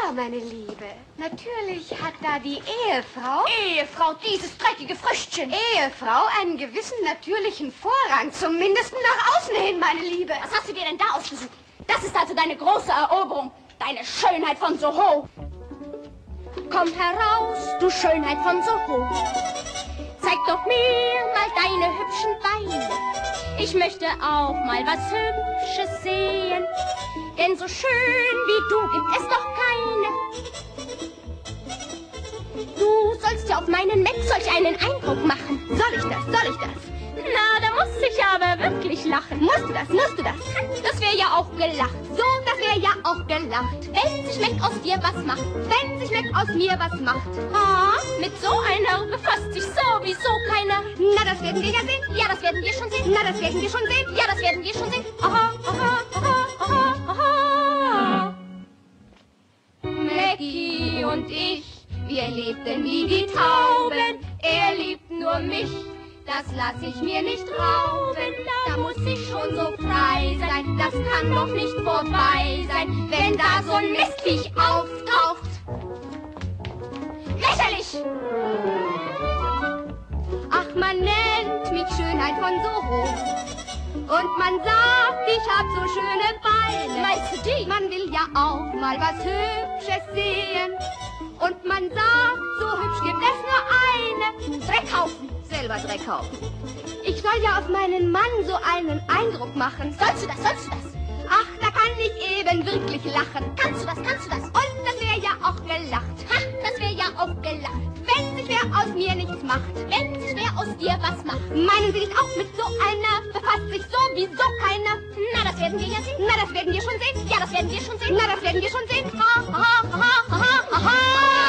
Ja, meine Liebe. Natürlich hat da die Ehefrau... Ehefrau, dieses dreckige Früchtchen. Ehefrau einen gewissen natürlichen Vorrang, zumindest nach außen hin, meine Liebe. Was hast du dir denn da ausgesucht? Das ist also deine große Eroberung, deine Schönheit von Soho. Komm heraus, du Schönheit von Soho. Zeig doch mir mal deine hübschen Beine. Ich möchte auch mal was Hübsches sehen. Denn so schön wie du gibt es doch keine. Du sollst ja auf meinen Mac solch einen Eindruck machen. Soll ich das? Soll ich das? Na, da muss ich aber wirklich lachen. Musst du das? Musst du das? Das wäre ja auch gelacht. So, das wäre ja auch gelacht. Wenn sich Mac aus dir was macht. Wenn sich Mac aus mir was macht. Ah, mit so einer befasst sich sowieso keiner. Na, das werden wir ja sehen. Ja, das werden wir schon sehen. Na, das werden wir schon sehen. Ja, das werden wir schon sehen. Aha, aha, aha, aha, aha. Mackie und ich, wir lebten wie die Tauben. Er liebt nur mich, das lass ich mir nicht rauben. Da muss ich schon so frei sein, das kann doch nicht vorbei sein, wenn da so ein Mistviech auftaucht. Lächerlich! Ach, man nennt mich Schönheit von Soho. Und man sagt, ich hab so schöne Beine. Meinst du die? Man will ja auch mal was Hübsches sehen. Und man sagt, so hübsch gibt es nur eine. Dreckhaufen! Selber Dreck kaufen. Ich soll ja auf meinen Mann so einen Eindruck machen. Sollst du das? Sollst du das? Ach, da kann ich eben wirklich lachen. Kannst du das? Kannst du das? Und das wäre ja auch gelacht. Ha, das wäre ja auch gelacht. Wenn sich wer aus mir nichts macht. Wenn sich wer aus dir was macht. Meinen Sie nicht auch, mit so einer befasst sich sowieso keiner? Na, das werden wir ja sehen. Na, das werden wir schon sehen. Ja, das werden wir schon sehen. Na, das werden wir schon sehen. Ha, ha, ha, ha, ha, ha.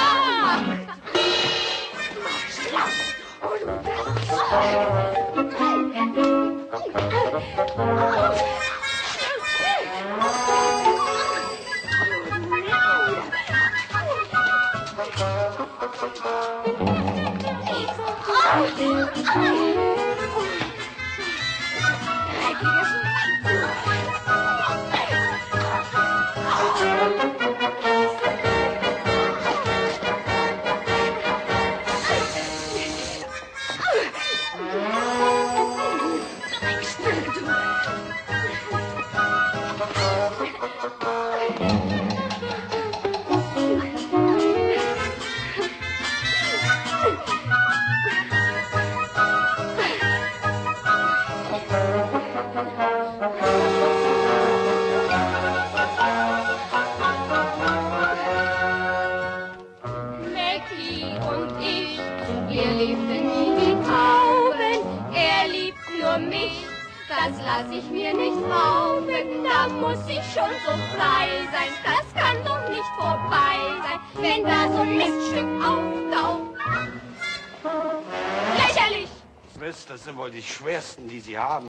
Wir lebten wie die Tauben, er liebt nur mich, das lass ich mir nicht rauben. Da muss ich schon so frei sein, das kann doch nicht vorbei sein, wenn da so ein Miststück auftaucht. Lächerlich! Miss, das sind wohl die schwersten, die Sie haben.